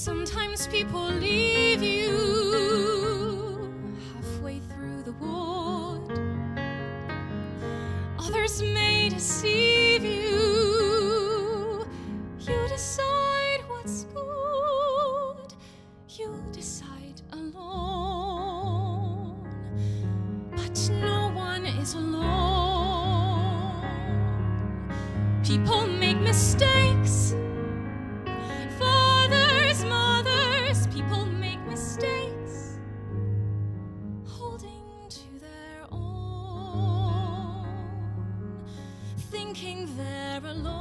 Sometimes people leave you halfway through the wood. Others may deceive you. You decide what's good. You decide alone. But no one is alone. People make mistakes. Fathers, mothers, people make mistakes, holding to their own, thinking they're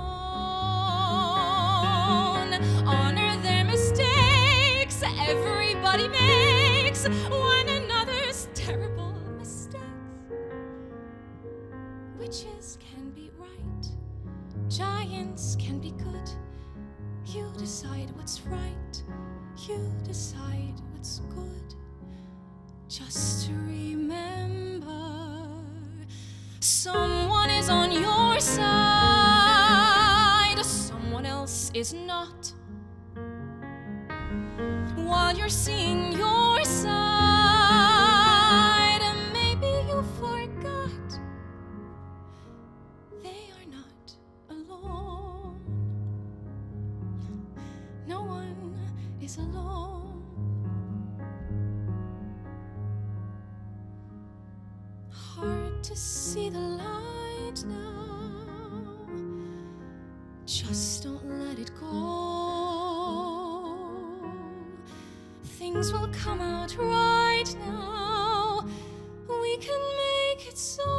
alone. Honor their mistakes. Everybody makes one another's terrible mistakes. Witches can be right. Giants can be good. You decide what's right. You decide what's good. Just to remember, someone is on your side, someone else is not. While you're seeing your side, maybe you forgot they are not alone. No one is alone. Hard to see the light now. Just don't let it go. Things will come out right now. We can make it so.